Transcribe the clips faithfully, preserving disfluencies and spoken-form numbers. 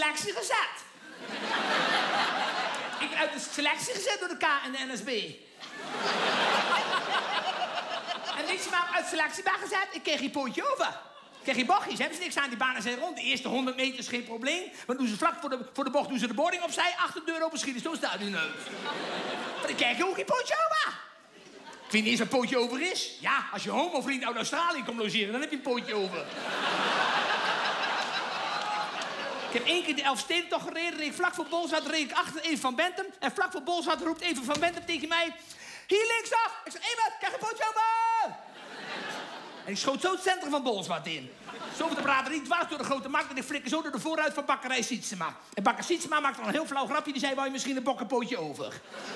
selectie gezet. Ik ben uit de selectie gezet door de K en de N S B. En niks maar uit de selectie ben gezet, ik kreeg geen pootje over. Ik kreeg geen bochtjes, hebben ze niks aan, die banen zijn rond. De eerste honderd meter is geen probleem. Want doen ze vlak voor de, voor de bocht doen ze de boarding opzij, achter de deur open schieten. Zo staat u neus. Maar dan krijg je ook geen pootje over. Ik weet niet eens wat pootje over is. Ja, als je homovriend uit Australië komt logeren, dan heb je een pootje over. Ik heb één keer de Elfstedentocht gereden, reed ik vlak voor Bolzwart, reed ik achter even van Bentum. En vlak voor Bolzwart roept even van Bentum tegen mij... Hier linksaf! Ik zeg, Emert, krijg een pootje over! En ik schoot zo het centrum van Bolzwart in. Zo over de braderie, dwars door de grote markt... en ik flikker zo door de vooruit van bakkerij Sietsema. En bakker Sietsema maakte al een heel flauw grapje. Die zei, wou je misschien een bokkenpootje over?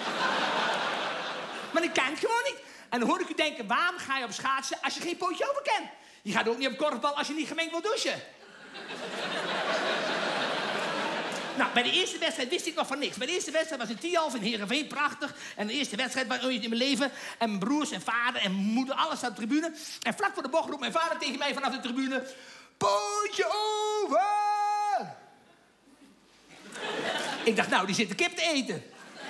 Maar ik ken het gewoon niet. En dan hoor ik u denken, waarom ga je op schaatsen als je geen pootje over kent? Je gaat ook niet op korfbal als je niet gemengd wil douchen. Nou, bij de eerste wedstrijd wist ik nog van niks. Bij de eerste wedstrijd was in Tialf in Heerenveen, prachtig. En de eerste wedstrijd was ooit in mijn leven. En mijn broers en vader en moeder, alles aan de tribune. En vlak voor de bocht roept mijn vader tegen mij vanaf de tribune... Pootje over! Ik dacht, nou, die zit de kip te eten.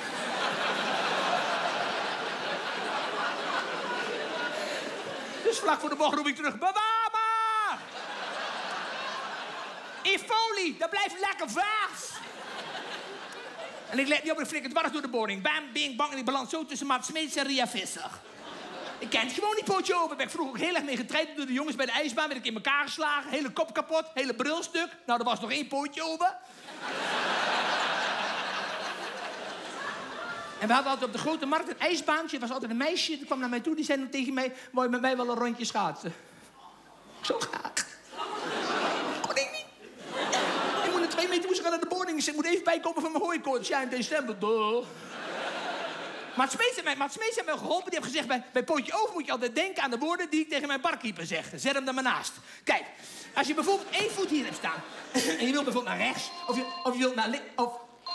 Dus vlak voor de bocht roep ik terug... Bewaar maar! In folie, dat blijft lekker vaas. En ik let niet op, ik flikker dwars door de boarding. Bam, bing, bang, en ik balans zo tussen Mart Smeets en Ria Visser. Ik ken het gewoon niet, pootje over. Ben ik vroeger ook heel erg mee getraind door de jongens bij de ijsbaan. Werd ik in elkaar geslagen, hele kop kapot, hele brilstuk. Nou, er was nog één pootje over. En we hadden altijd op de grote markt een ijsbaantje. Er was altijd een meisje, die kwam naar mij toe. Die zei dan tegen mij, wou je met mij wel een rondje schaatsen? Zo graag. Kon ik niet. Ik moet een twee meter moest gaan naar de boarding. Ik zei, ik moet even bijkomen van mijn hooikoorts. Ja, in december. Duh. Maat Smeets heeft mij, Maat Smeets heeft mij geholpen. Die heeft gezegd, bij, bij pootje over moet je altijd denken aan de woorden die ik tegen mijn barkeeper zeg. Zet hem er maar naast. Kijk, als je bijvoorbeeld één voet hier hebt staan. En je wilt bijvoorbeeld naar rechts. Of je, of je wilt naar links. Of...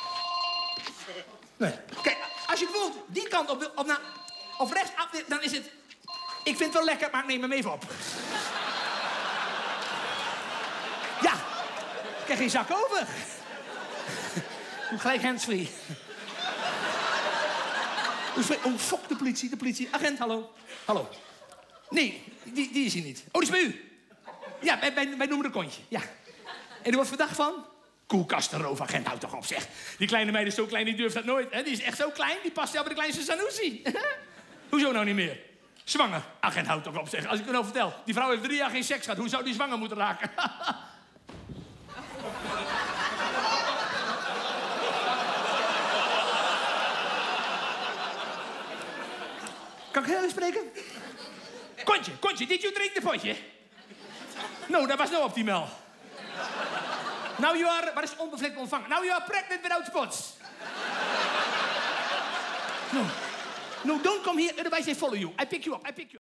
Nee. Kijk, als je bijvoorbeeld die kant op wil, of, naar, of rechts af wil, dan is het... Ik vind het wel lekker, maar ik neem hem even op. Ja, ik krijg geen zak over. Doe gelijk handsfree. Oh, fuck, de politie, de politie. Agent, hallo. Hallo. Nee, die, die is hier niet. Oh, die is bij u. Ja, wij, wij, wij noemen de kontje. Ja. En die wordt verdacht van... Koelkastenroof, agent, houd toch op, zeg. Die kleine meid is zo klein, die durft dat nooit. Hè? Die is echt zo klein, die past jou bij de kleinste Sanusi. Hoezo nou niet meer? Zwanger. Agent, houd toch op, zeg. Als ik u nou vertel, die vrouw heeft drie jaar geen seks gehad. Hoe zou die zwanger moeten raken? Kan ik heel even spreken? Kontje, Kontje, did you drink the potje? No, dat was no optimaal. Now you are... Wat is onbevlekt ontvangen? Now you are pregnant without spots. No. No, don't come here, otherwise I follow you. I pick you up, I pick you up.